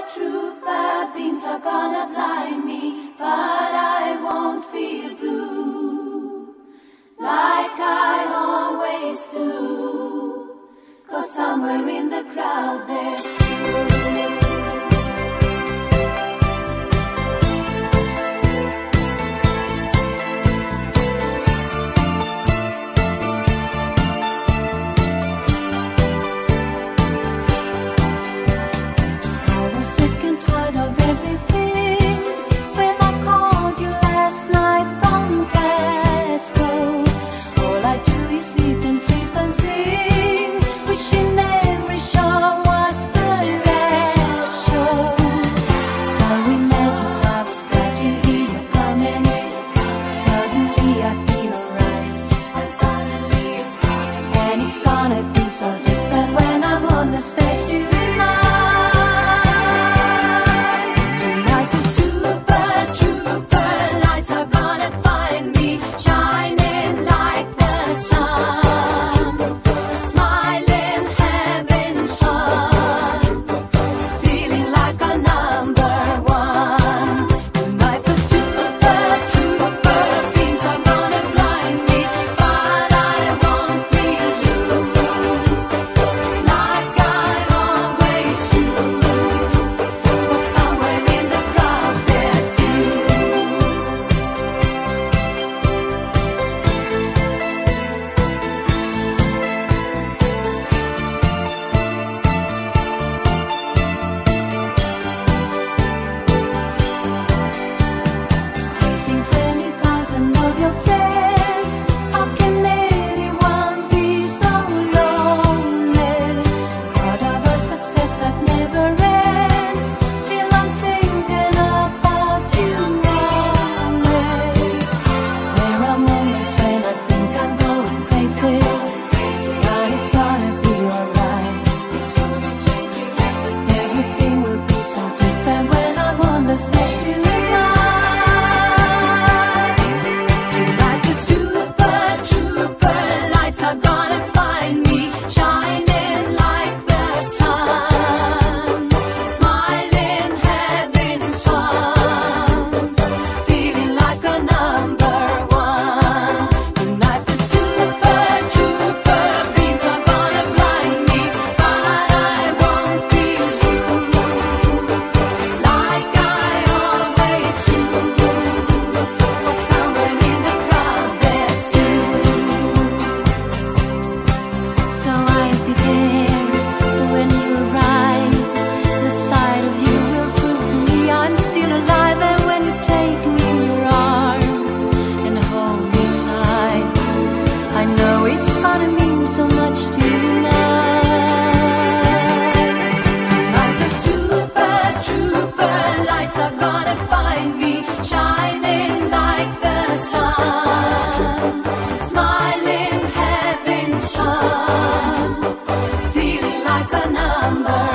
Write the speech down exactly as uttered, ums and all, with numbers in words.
Trouper beams are gonna blind me, but I won't feel blue like I always do, 'cause somewhere in the crowd there's you. It's gonna be so different when I'm on the stage tonight. Tonight the super trooper lights are gonna find me shining like the sun, smiling, having fun, feeling like a number one. Tonight the super trooper beams are gonna blind me, but I won't feel true like I always do, 'cause somewhere in the crowd there's you. Facing twenty thousand of your friends, how can anyone be so lonely? Part of a success that never ends, still I'm thinking about you only. There are moments when I think I'm going crazy, but it's gonna be alright. Everything will be so different when I'm on the stage tonight. Tonight the super trooper lights are gonna find me shining like the sun, smiling, having fun, feeling like a number one. Tonight the super trooper beams are gonna blind me, but I won't feel true like I always do, 'cause somewhere in the crowd there's you. So I'll be there when you arrive. The sight of you will prove to me I'm still alive. And when you take me in your arms and hold me tight, I know it's gonna mean so much tonight. Tonight the super trooper lights are gonna find me shining like the sun, smiling, having fun, feeling like a number